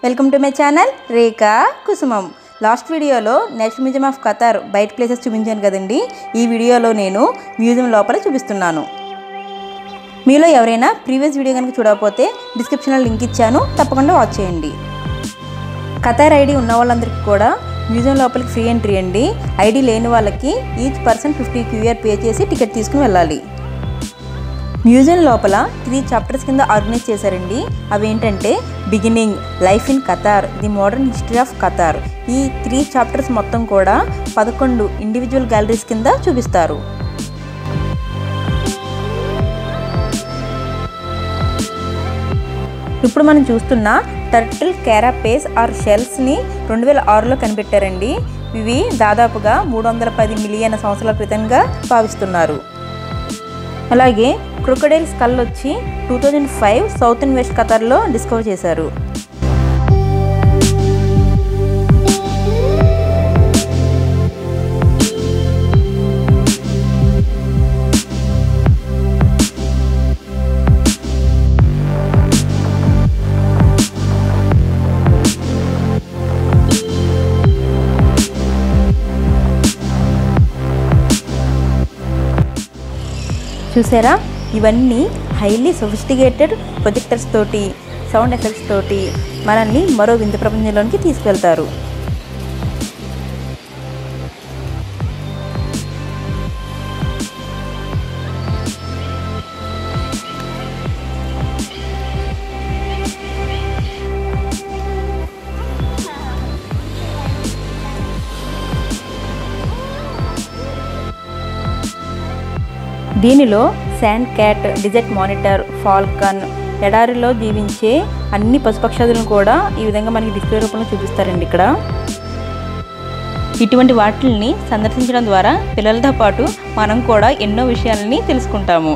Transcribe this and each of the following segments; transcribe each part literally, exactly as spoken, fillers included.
Welcome to my channel Rekha Kusumam. Last వీడియోలో national museum of Qatar బయట places చూపించాను కదండి. ఈ వీడియోలో నేను మ్యూజియం లోపల చూపిస్తున్నాను. మీలో ఎవరైనా ప్రీవియస్ వీడియో కనుక చూడకపోతే డిస్క్రిప్షన్లో లింక్ ఇచ్చాను, తప్పకుండా వాచ్ చేయండి. ఖతార్ ఐడి ఉన్న వాళ్ళందరికీ కూడా మ్యూజియం లోపలికి ఫ్రీ ఎంట్రీ అండి. ఐడి లేని వాళ్ళకి each person fifty QR pay చేసి టికెట్ తీసుకుని వెళ్ళాలి. మ్యూజియం లోపల త్రీ చాప్టర్స్ కింద ఆర్గనైజ్ చేశారండి. అవేంటంటే beginning, life in Qatar, the modern history of Qatar. ఈ త్రీ చాప్టర్స్ మొత్తం కూడా పదకొండు ఇండివిజువల్ గ్యాలరీస్ కింద చూపిస్తారు. ఇప్పుడు మనం చూస్తున్న టర్టిల్ క్యారాపేస్ ఆర్ షెల్స్ని రెండు వేల ఆరులో కనిపెట్టారండి. ఇవి దాదాపుగా మూడు వందల పది మిలియన్ సంవత్సరాల క్రితంగా భావిస్తున్నారు. అలాగే క్రొకడైల్ స్కల్ వచ్చి two thousand five south and west ఖతార్లో డిస్కవర్ చేశారు. చూసారా, ఇవన్నీ హైలీ సొఫిస్టికేటెడ్ ప్రొజెక్టర్స్ తోటి, సౌండ్ ఎఫెక్ట్స్ తోటి మనల్ని మరో వింత ప్రపంచంలోనికి తీసుకెళ్తారు. దీనిలో sand cat, desert monitor, falcon, ఎడారిలో జీవించే అన్ని పశుపక్షాదులను కూడా ఈ విధంగా మనకి డిస్ప్లే రూపంలో చూపిస్తారండి. ఇక్కడ ఇటువంటి వాటిని సందర్శించడం ద్వారా పిల్లలతో పాటు మనం కూడా ఎన్నో విషయాలని తెలుసుకుంటాము.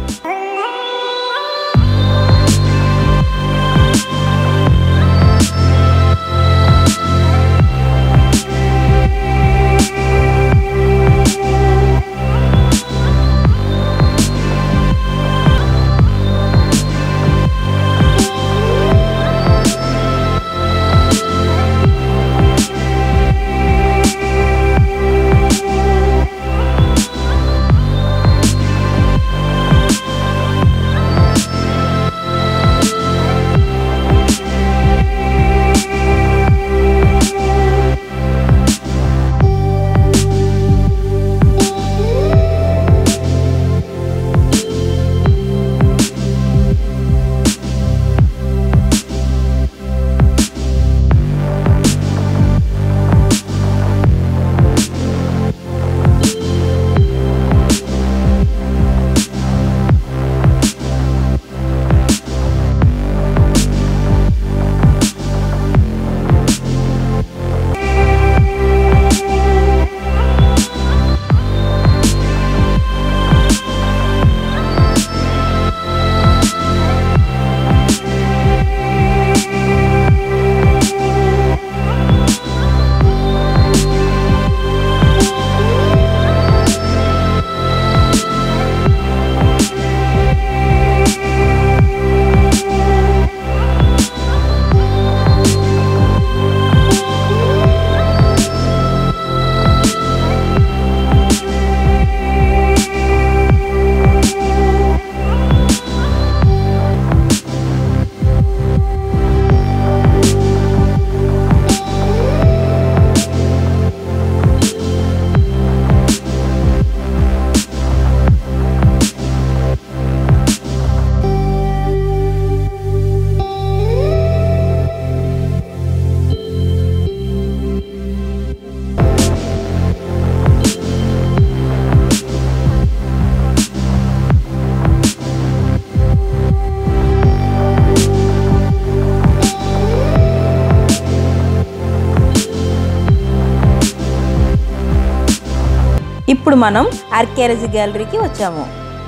ఇప్పుడు మనం ఆర్కియాలజీ గ్యాలరీకి వచ్చాము.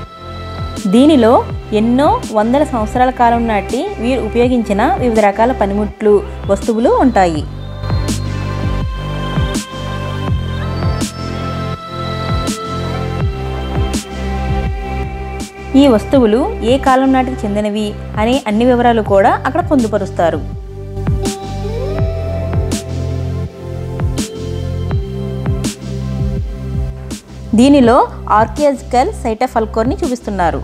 దీనిలో ఎన్నో వందల సంవత్సరాల కాలం నాటి వీరు ఉపయోగించిన వివిధ రకాల పనిముట్లు, వస్తువులు ఉంటాయి. ఈ వస్తువులు ఏ కాలం నాటికి చెందినవి అనే అన్ని వివరాలు కూడా అక్కడ పొందుపరుస్తారు. దీనిలో ఆర్కియాలజికల్ సైట్ ఆఫ్ అల్కోర్ని చూపిస్తున్నారు.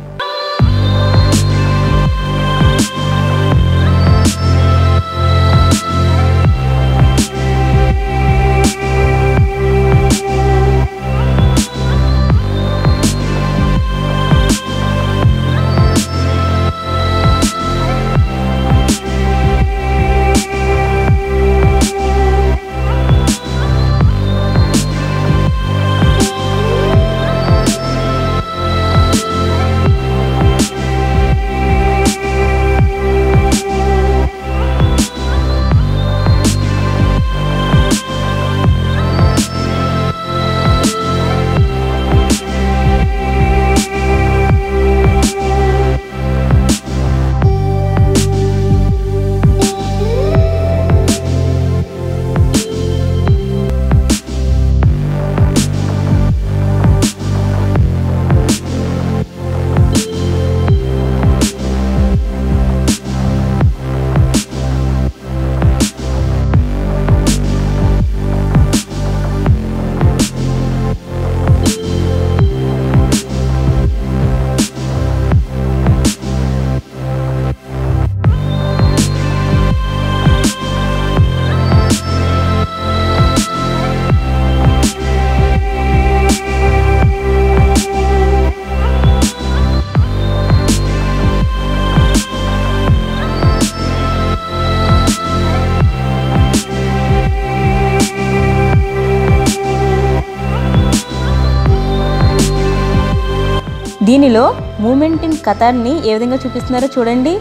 దీనిలో మూమెంట్ ఇన్ ఖతార్ని ఏ విధంగా చూపిస్తున్నారో చూడండి.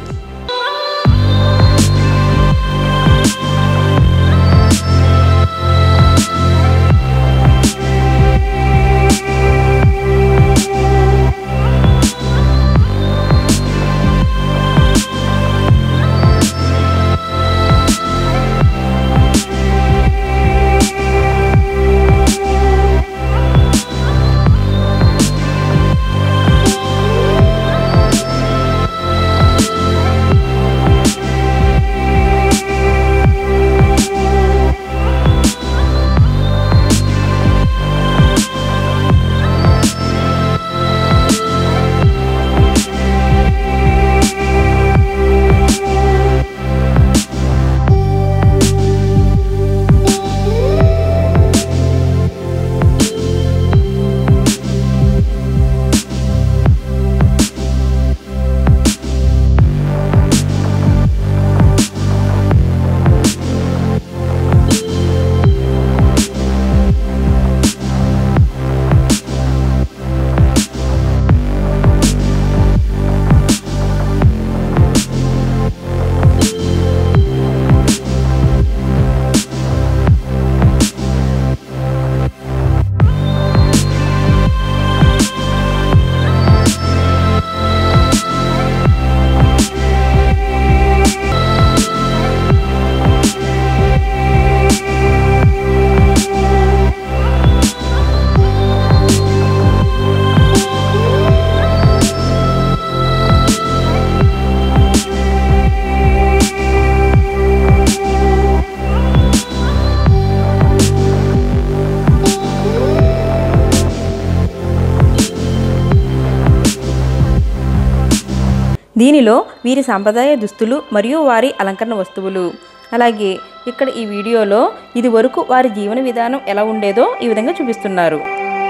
దీనిలో వీరి సాంప్రదాయ దుస్తులు మరియు వారి అలంకరణ వస్తువులు, అలాగే ఇక్కడ ఈ వీడియోలో ఇది వరకు వారి జీవన విధానం ఎలా ఉండేదో ఈ విధంగా చూపిస్తున్నారు.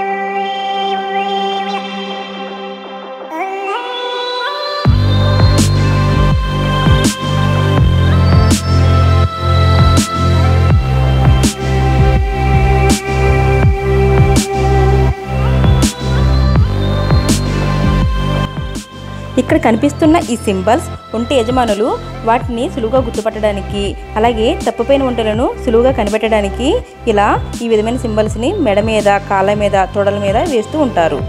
ఇక్కడ కనిపిస్తున్న ఈ సింబల్స్ ఒంటి యజమానులు వాటిని సులువుగా గుర్తుపట్టడానికి, అలాగే తప్పుపోయిన ఒంటెలను సులువుగా కనిపెట్టడానికి ఇలా ఈ విధమైన సింబల్స్ని మెడ మీద, కాళ్ళ మీద, తొడల మీద వేస్తూ ఉంటారు.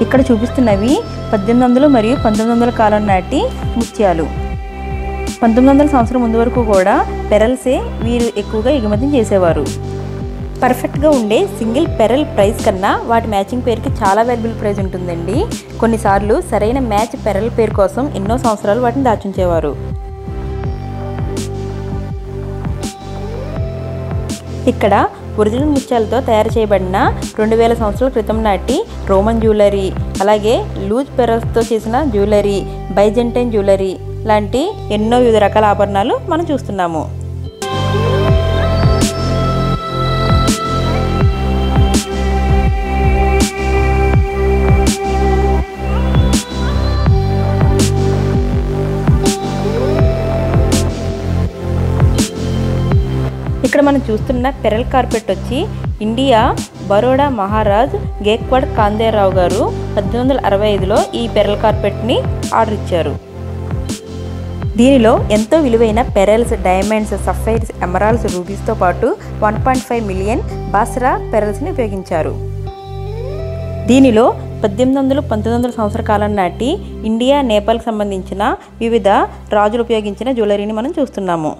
ఇక్కడ చూపిస్తున్నవి పద్దెనిమిది వందలు మరియు పంతొమ్మిది వందల కాలం నాటి ముత్యాలు. పంతొమ్మిది వందల సంవత్సరం ముందు వరకు కూడా పెరల్సే వీరు ఎక్కువగా ఎగుమతి చేసేవారు. పర్ఫెక్ట్గా ఉండే సింగిల్ పెరల్ ప్రైస్ కన్నా వాటి మ్యాచింగ్ పేరుకి చాలా వాల్యుబుల్ ప్రైస్ ఉంటుందండి. కొన్నిసార్లు సరైన మ్యాచ్ పెరల్ పేరు కోసం ఎన్నో సంవత్సరాలు వాటిని దాచుంచేవారు. ఇక్కడ ఒరిజినల్ ముత్యాలతో తయారు చేయబడిన రెండు వేల సంవత్సరాల క్రితం నాటి రోమన్ జ్యువెలరీ, అలాగే లూజ్ పెరల్స్తో చేసిన జ్యువెలరీ, బైజెంటైన్ జ్యువెలరీ లాంటి ఎన్నో వివిధ రకాల ఆభరణాలు మనం చూస్తున్నాము. ఇక్కడ మనం చూస్తున్న పెరల్ కార్పెట్ వచ్చి ఇండియా బరోడా మహారాజ్ గేక్వాడ్ కాందేరావు గారు పద్దెనిమిది వందల అరవై ఐదులో ఈ పెరల్ కార్పెట్ని ఆర్డర్ ఇచ్చారు. దీనిలో ఎంతో విలువైన పెరల్స్, డైమండ్స్, సఫైర్స్, ఎమరాల్డ్స్, రూబీస్తో పాటు one point five million Basra పెరల్స్ని ఉపయోగించారు. దీనిలో పద్దెనిమిది వందలు పంతొమ్మిది వందల సంవత్సర కాలం నాటి ఇండియా, నేపాల్కి సంబంధించిన వివిధ రాజులు ఉపయోగించిన జ్యువెలరీని మనం చూస్తున్నాము.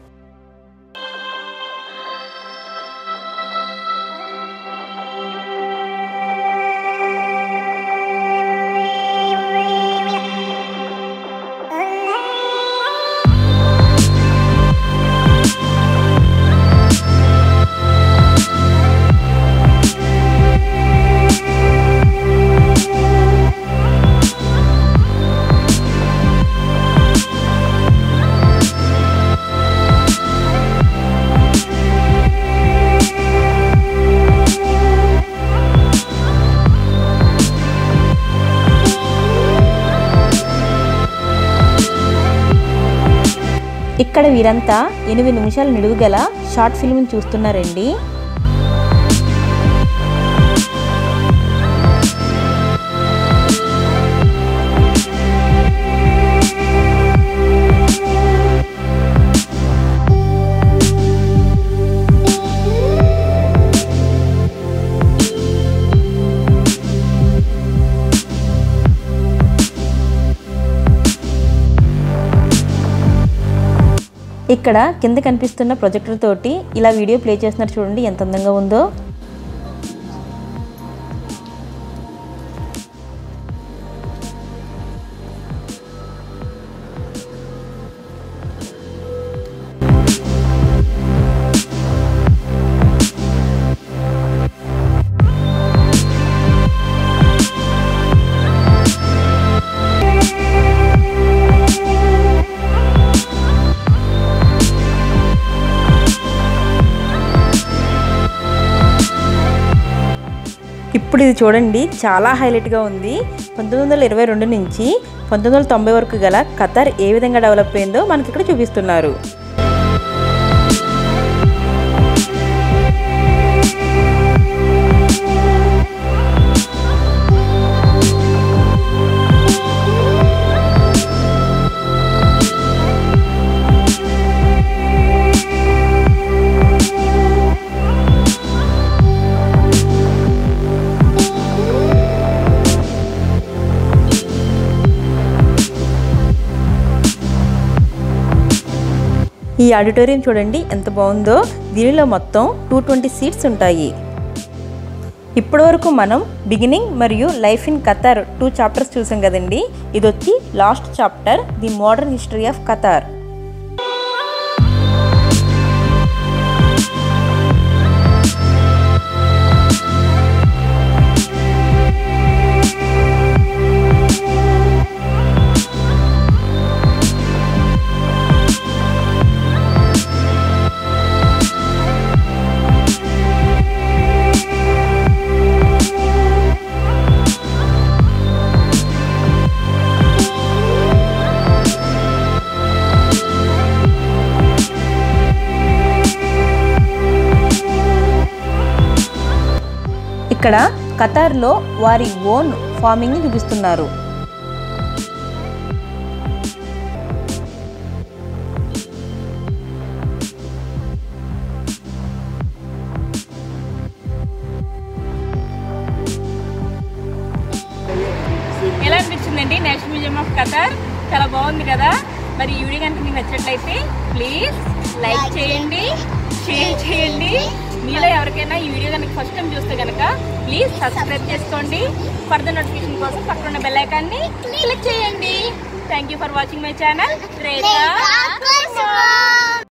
ఇక్కడ వీరంతా ఎనిమిది నిమిషాల నిడువు గల షార్ట్ ఫిల్మ్ని చూస్తున్నారండి. ఇక్కడ కింద కనిపిస్తున్న ప్రొజెక్టర్ తోటి ఇలా వీడియో ప్లే చేస్తున్నారు, చూడండి ఎంత అందంగా ఉందో. ఇప్పుడు ఇది చూడండి చాలా హైలైట్గా ఉంది. పంతొమ్మిది వందల ఇరవై రెండు నుంచి పంతొమ్మిది వందల తొంభై వరకు గల ఖతార్ ఏ విధంగా డెవలప్ అయిందో మనకి ఇక్కడ చూపిస్తున్నారు. ఈ ఆడిటోరియం చూడండి ఎంత బాగుందో. దీనిలో మొత్తం టూ ట్వంటీ సీట్స్ ఉంటాయి. ఇప్పటి వరకు మనం బిగినింగ్ మరియు life in Qatar two chapters చూసాం కదండి. ఇది వచ్చి last chapter, the modern history of Qatar. ఇక్కడ ఖతార్లో వారి ఓన్ ఫార్మింగ్ని చూపిస్తున్నారు. Of Qatar. చాలా బాగుంది కదా. మరి ఈ వీడియో కనుక మీకు నచ్చినట్లయితే ప్లీజ్ లైక్ చేయండి, షేర్ చేయండి. మీలో ఎవరికైనా ఈ వీడియో కనుక ఫస్ట్ టైం చూస్తే కనుక ప్లీజ్ సబ్స్క్రైబ్ చేసుకోండి. ఫర్దర్ నోటిఫికేషన్ కోసం పక్కన బెల్ ఐకాన్ని క్లిక్ చేయండి. Thank you for watching my channel Rekha కుసుమం.